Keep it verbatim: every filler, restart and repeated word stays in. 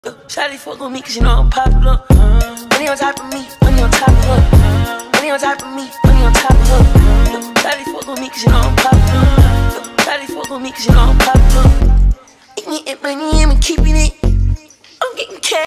Shawty fuck with me cause you know I'm popular. Money on top of me, money on top of her. Money on top of me, money on top of her. Shawty fuck with me cause you know I'm popular. Shawty fuck with me cause you know I'm popular. Eating it money and me keeping it.